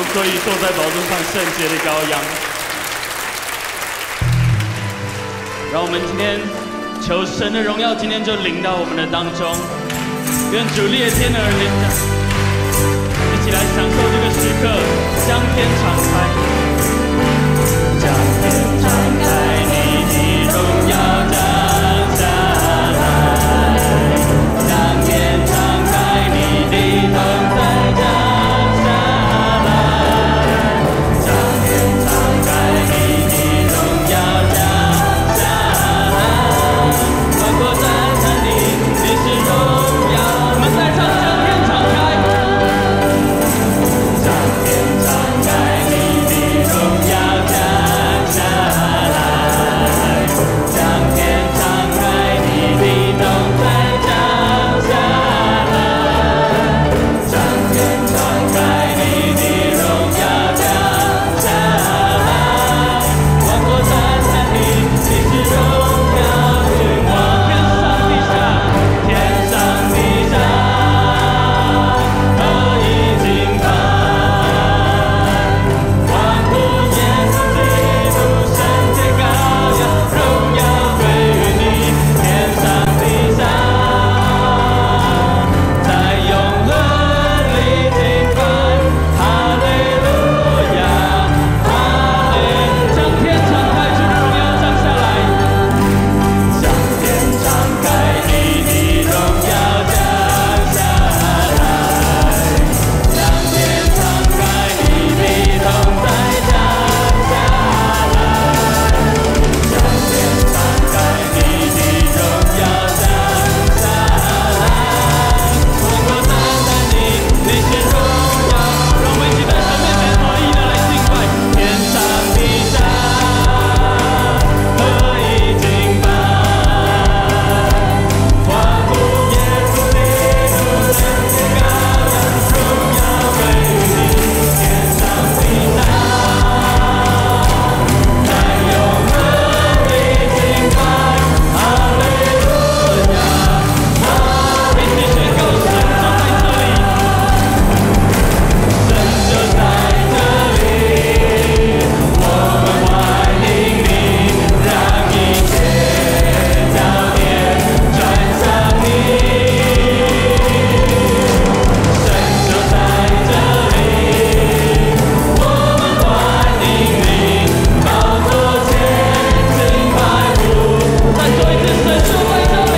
所以坐在宝座上圣洁的羔羊。让我们今天求神的荣耀，今天就临到我们的当中。愿主裂天而临，一起来享受这个时刻，将天敞开，将天敞开，你的荣耀降下来，将天敞开，你的同在降下来，将天敞开，你的荣耀降下来，万国赞叹你，你是荣耀。我们再唱，将天敞开，将天敞开，你的荣耀降下来，将天敞开，你的同在降下来，将天敞开，你的荣耀降下来，万国赞叹你，你是荣耀君王，天上地下，天上地下，何以敬拜？万古耶稣基督，圣洁羔羊，荣耀归于你，天上地下，在永恒里敬拜，哈利路亚，哈利，将天敞开，主的荣耀降下来，将天敞开，你的荣耀降下来，将天敞开，你的同在降下来，将天敞开，你的荣耀降下来，万国赞叹你，你是荣耀。让我们一起在神面前合一的来敬拜，天上地下，何以敬拜？万古耶稣基督，圣洁羔羊，荣耀归于你，天上地下，在永恒里敬拜，哈利路亚，哈利，一起宣告神就在这里，神就在这里，我们欢迎你，让一切焦点转向你。神就在这里，我们欢迎你，宝座前敬拜主。再说一次，神就在这里，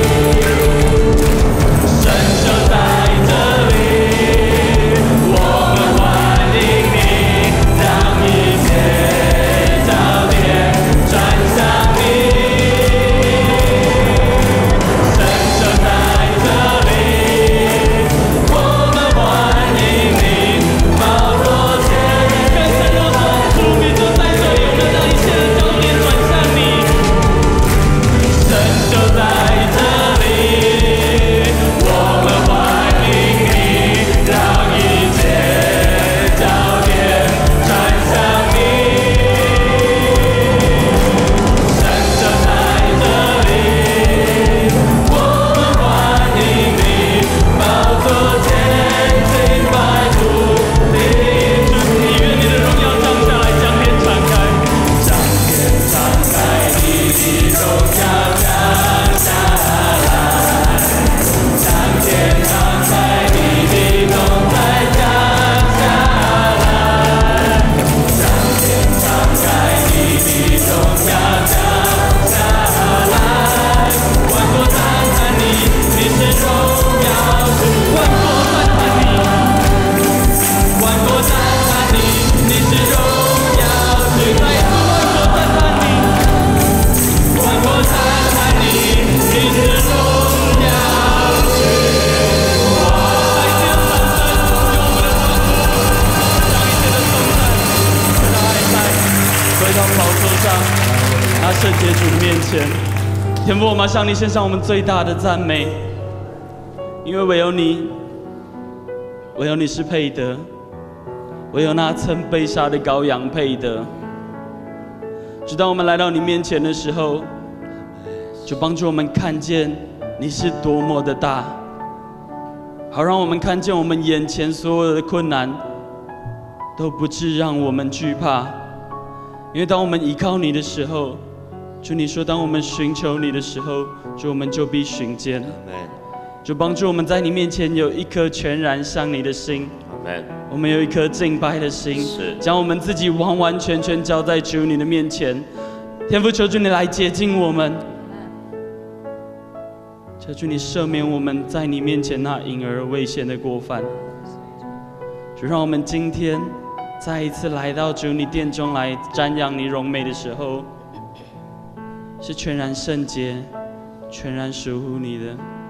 神就在这里，我们欢迎你，让一切焦点转向你。神就在这里，我们欢迎你，宝座前跟神说，主你就在这里，我们让一切的焦点转向你。神就在这里，我们欢迎你，让一切焦点转向你。神就在这里，我们欢迎你，宝座前敬拜主，你主你愿你的荣耀降下来，将天敞开，将天敞开，你的荣耀降下来，将天敞开，你的同在降下来，将天敞开，你的荣耀降下来，万国赞叹你，你是荣耀主，万国赞叹你，万国赞叹你，你是荣耀主，再次万国赞叹你，万国赞叹你，你是荣耀主。再一次的掌声，用我们的双手，将一切的颂赞、爱戴回到宝座上，拿圣洁主的面前。天父，我们要向你献上我们最大的赞美，因为唯有你，唯有你是配得，唯有那曾被杀的羔羊配得。直到我们来到你面前的时候，就帮助我们看见你是多么的大，好让我们看见我们眼前所有的困难都不致让我们惧怕，因为当我们依靠你的时候，主你说，当我们寻求你的时候，主我们就必寻见。主帮助我们在你面前有一颗全然向你的心，我们有一颗敬拜的心，将我们自己完完全全交在主你的面前。天父，求主你来洁净我们，求主你赦免我们在你面前那隐而未显的过犯。主，让我们今天再一次来到主你殿中来瞻仰你荣美的时候，是全然圣洁、全然属乎你的。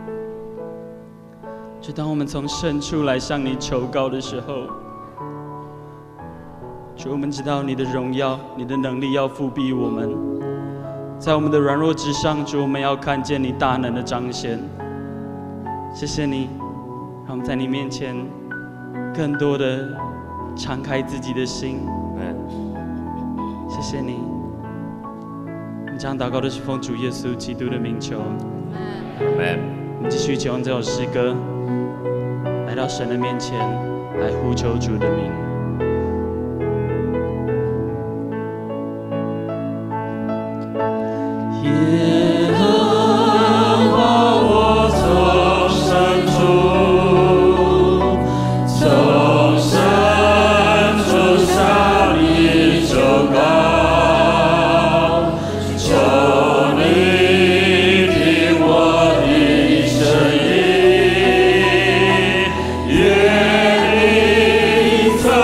就当我们从深处来向你求告的时候，主，我们知道你的荣耀、你的能力要复庇我们，在我们的软弱之上，主，我们要看见你大能的彰显。谢谢你，让我们在你面前更多的敞开自己的心。谢谢你。我们这样祷告的是奉主耶稣基督的名求。我们继续一起用这首诗歌来到神的面前，来呼求主的名。耶和华，我从深处，从深处向你求告，求你听我的声音，愿你侧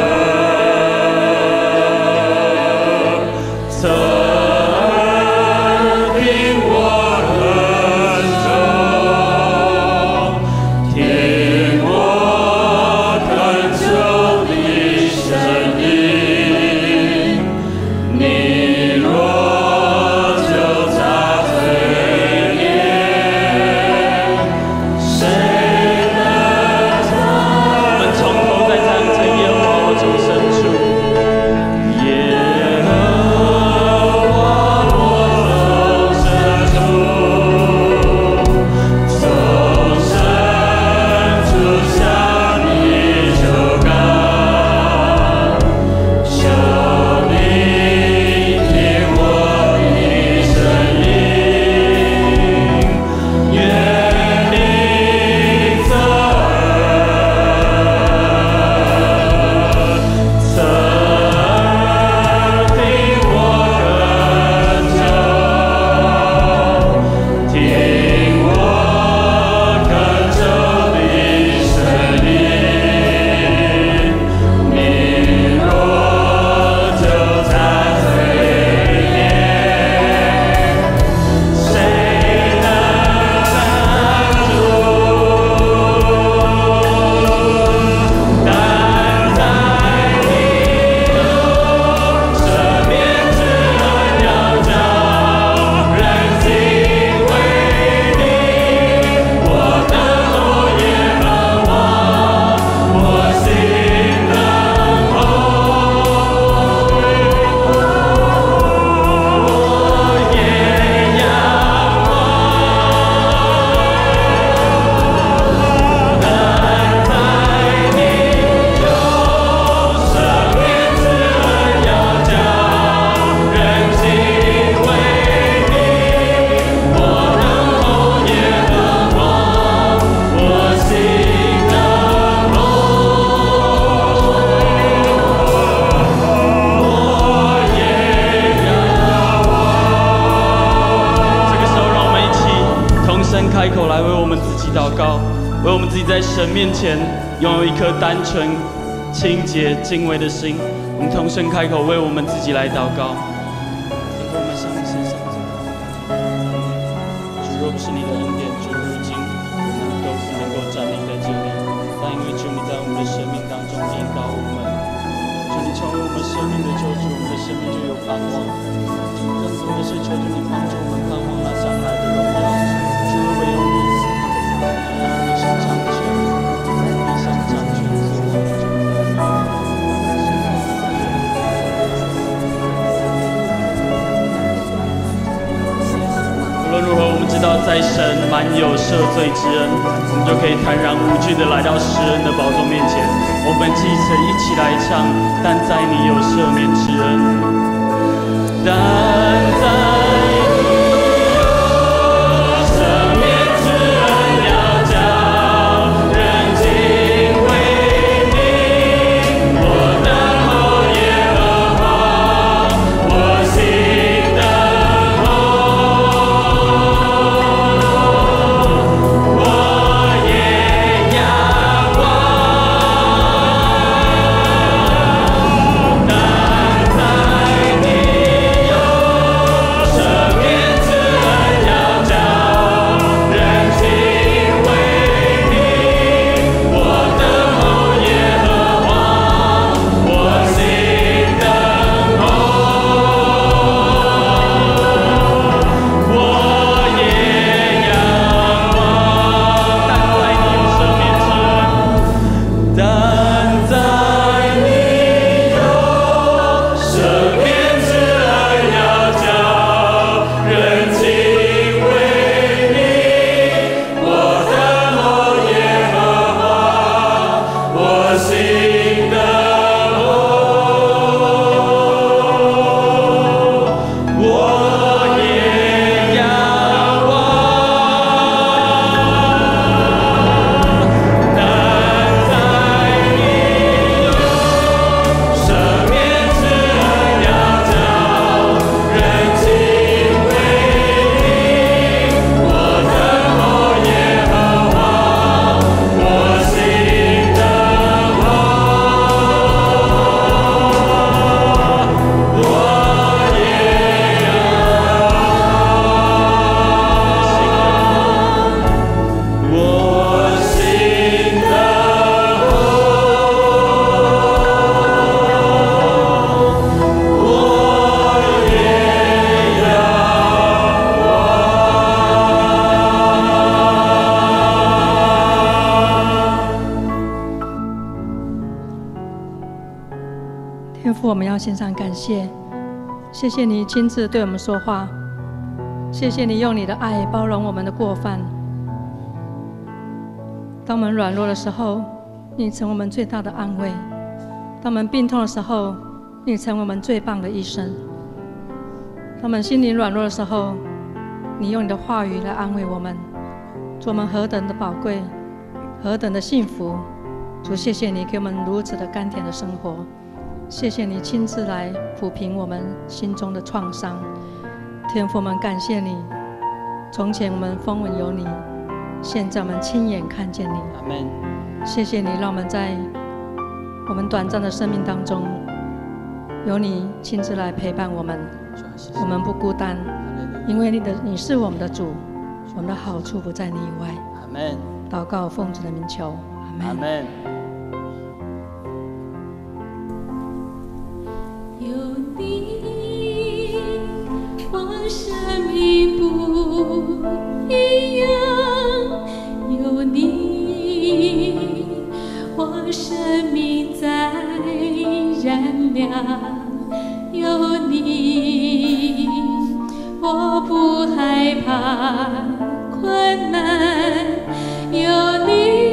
耳。开口来为我们自己祷告，为我们自己在神面前拥有一颗单纯、清洁、敬畏的心。我们同声开口为我们自己来祷告。我们向你献上这个主，若不是你的恩典，主，如今我们都不能够站立在这里。但因为主你在我们的生命当中引导我们，主你成为我们生命的救主，我们的生命就有盼望。更多的是求主你帮助我们盼望那将来的荣耀。主，唯有你，你是掌权，你想掌权做我的主。无论如何，我们知道在神满有赦罪之恩，我们就可以坦然无惧的来到施恩的宝座面前。我我们继承一起来唱，但在你有赦免之恩，但在你有赦免之恩，要叫人敬畏你。我等候耶和华，我心等候，我也仰望。但在你有赦免之恩，要叫人敬畏你。我等候耶和华，我心等候，我也仰望。但在你有赦免之恩，要叫人敬畏你。我等候耶和华，我心等候，我也仰望。但在你有赦免之恩，要叫人敬畏你。我等候耶和华，我心等候，我也仰望，我心等候，我也仰天父，我们要献上感谢，谢谢你亲自对我们说话，谢谢你用你的爱包容我们的过犯。当我们软弱的时候，你成为我们最大的安慰；当我们病痛的时候，你成为我们最棒的医生；当我们心灵软弱的时候，你用你的话语来安慰我们。主，我们何等的宝贵，何等的幸福！主，谢谢你给我们如此的甘甜的生活。谢谢你亲自来抚平我们心中的创伤，天父，我们感谢你。从前我们风闻有你，现在我们亲眼看见你。 阿门。 谢谢你，让我们在我们短暂的生命当中，有你亲自来陪伴我们，我们不孤单，因为你是我们的主，我们的好处不在你以外。 阿门。 祷告奉主的名求，阿门。 阿门。 有你，我生命不一样；有你，我生命在燃亮；有你，我不害怕困难；有你。